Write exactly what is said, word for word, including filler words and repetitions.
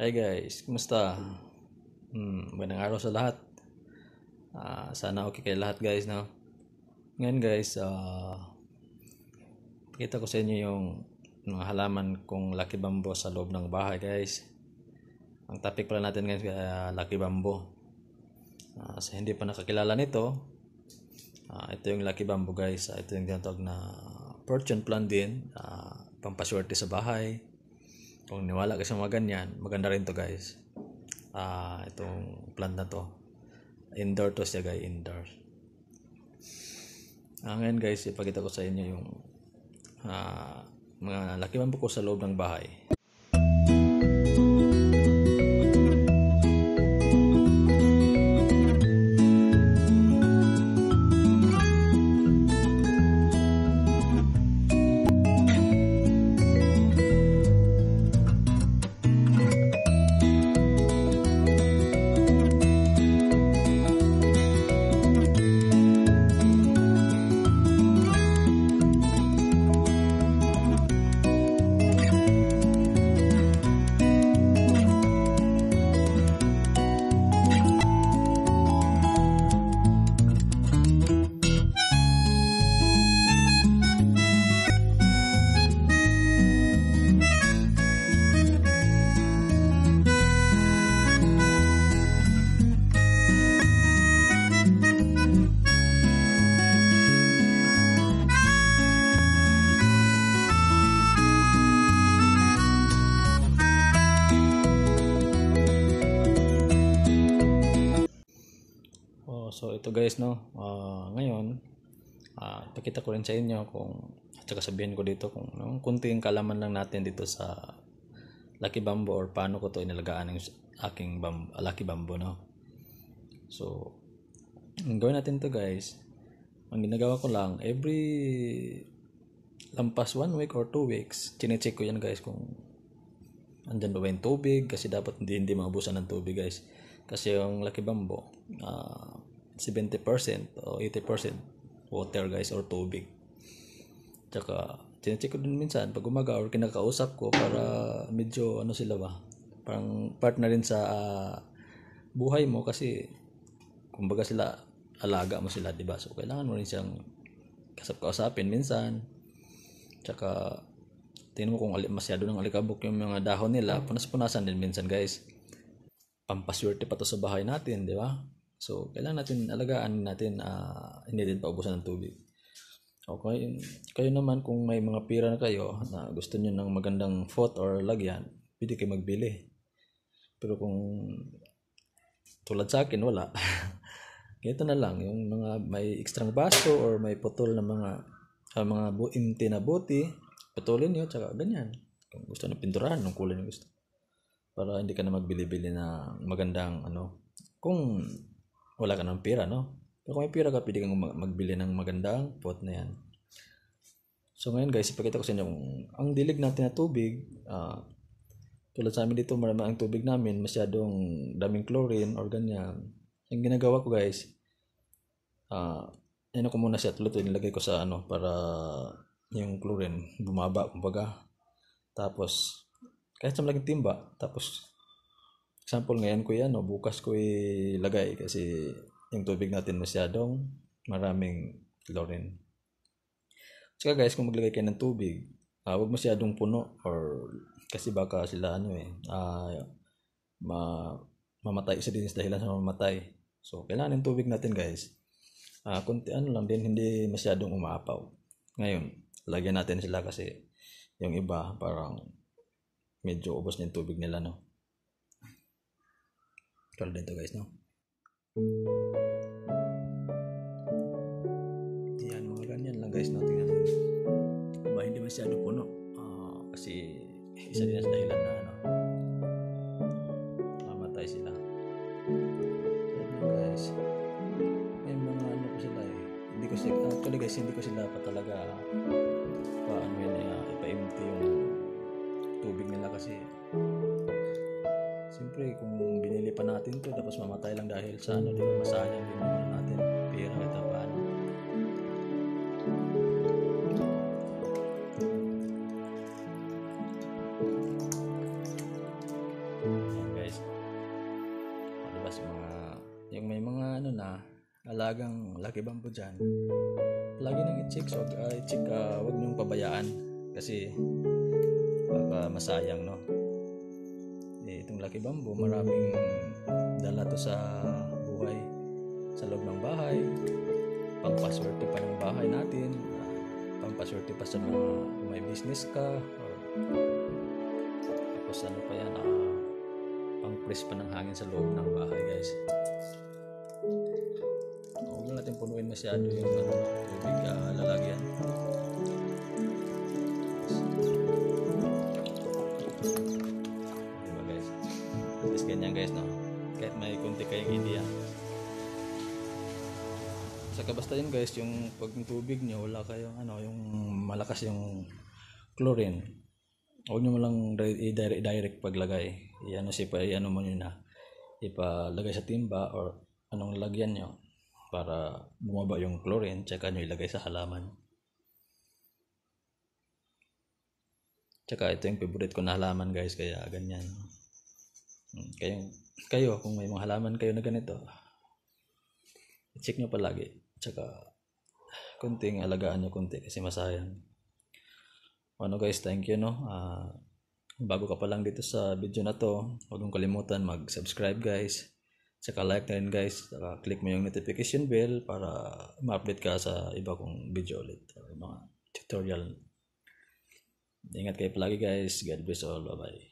Hi guys, kumusta? Hmm, magandang araw sa lahat. Ah, sana okay kayo lahat guys, no? Ngayon guys, ah, pakita ko sa inyo yung mga halaman kong Lucky Bamboo sa loob ng bahay guys. Ang topic pala natin guys, uh, Lucky Bamboo. Ah, sa hindi pa nakakilala nito, ah, ito yung Lucky Bamboo guys. Ah, ito yung tinatawag na fortune plant din, ah, pampaswerte sa bahay. Kung niwala ka sa mga ganyan, maganda rin to guys. Ah, itong plant na to. Indoor to siya guys, indoor. Ah, ngayon guys, ipakita ko sa inyo yung ah, mga Lucky Bamboo ko sa loob ng bahay. So ito guys, no, uh, ngayon uh, pakita ko rin sa inyo kung at saka sabihin ko dito kung no, kunting kalaman lang natin dito sa Lucky Bamboo or paano ko to inalagaan ng aking bamboo, Lucky Bamboo, no. So ang gawin natin to guys, ang ginagawa ko lang every lampas one week or two weeks, chine-check ko yan guys kung andyan ba ba yung tubig, kasi dapat hindi hindi maubusan ng tubig guys, kasi yung Lucky Bamboo uh, seventy percent o eighty percent water guys or tubig. Tsaka chinecheck ko din minsan pag umaga or kinakausap ko para medyo ano sila ba, parang partner rin sa uh, buhay mo, kasi kumbaga sila, alaga mo sila, diba? So kailangan mo rin siyang kasap-kausapin minsan. Tsaka tingnan mo kung masyado ng alikabok yung mga dahon nila, punas-punasan din minsan guys. Pampaswerte pa to sa bahay natin, di ba? So kailangan natin alagaan natin, uh, hindi din paubusan ng tubig. Okay, kayo naman kung may mga pira na kayo na gusto niyo ng magandang pot or lagyan, pwede kayo magbili. Pero kung tulad sa akin, wala. Ganito na lang, yung mga may extra baso or may putol na mga uh, mga buinti na buti, putulin niyo, tsaka ganyan. Kung gusto na pinturahan, ng kulay na gusto. Para hindi ka na magbili-bili na magandang ano, kung wala ka ng pira, no? Pero kung may pira ka, pwede kang magbili ng magandang pot na yan. So ngayon guys, ipakita ko sa inyo ang dilig natin na tubig. Uh, tulad sa amin dito, marami ang tubig namin, masyadong daming chlorine or ganyan. Ang ginagawa ko guys, uh, ano ko muna siya, tulad ito, nilagay ko sa ano, para yung chlorine bumaba, kumbaga. Tapos, kahit sa malaking timba, tapos, example ngayon ko yan, no, bukas ko ilagay kasi yung tubig natin masyadong maraming chlorine. Tsaka guys, kung maglagay kayo ng tubig, uh, huwag masyadong puno, or kasi baka sila ano eh, uh, ma mamatay, isa din sa dahilan sa mamatay. So, kailangan yung tubig natin guys, uh, kunti ano lang din, hindi masyadong umaapaw. Ngayon, lagyan natin sila kasi yung iba parang medyo ubos na yung tubig nila, no. Tulad dito guys, no. Yan, mga ganyan lang guys, no. Tingnan mo ba, hindi masyado puno, uh, kasi isa din sa dahilan na ano, mamatay sila. Yan guys, may mga ano ko sila eh, hindi ko sila, actually guys, hindi ko sila pa talaga pa ano yun, uh, ipa-empty yung tubig nila, kasi siyempre kung binili pa natin to tapos mamatay lang dahil sa ano, di ba, masayang din yung ano natin, pera kita pa ano. alagang Lucky Bamboo dyan, lagi nang i-check. So, uh, i-check, uh, huwag niyong pabayaan kasi baka masayang, no? Eh, itong Lucky Bamboo, maraming dala to sa buhay, sa loob ng bahay, pangpaswerte pa ng bahay natin, uh, pangpaswerte pa sa mga kung may business ka, or tapos ano pa yan, uh, pang-press pa ng hangin sa loob ng bahay, guys. Huwag na natin punuin masyado yung ano, tubig, uh, lalagyan. Diba guys? Tapos ganyan guys, no? Kahit may kunti kayong idea. Saka basta yun guys, yung pag yung tubig nyo, wala kayong ano, yung malakas yung chlorine, huwag nyo lang i-direct, direct paglagay. I-ano siya pa, i-ano mo nyo na, ipalagay sa timba or anong lagyan nyo para bumaba yung chlorine, tsaka nyo ilagay sa halaman. Tsaka ito yung favorite ko na halaman guys, kaya ganyan. Kayo, kayo kung may mga halaman kayo na ganito, i-check nyo palagi. Tsaka kunting alagaan nyo kunti kasi masayang. Ano guys, thank you, no? Uh, bago ka pa lang dito sa video na to, huwag mong kalimutan mag-subscribe guys. Tsaka like na rin guys. Tsaka click mo yung notification bell para ma-update ka sa iba kong video ulit, mga tutorial. Ingat kayo palagi guys. God bless all. Bye bye.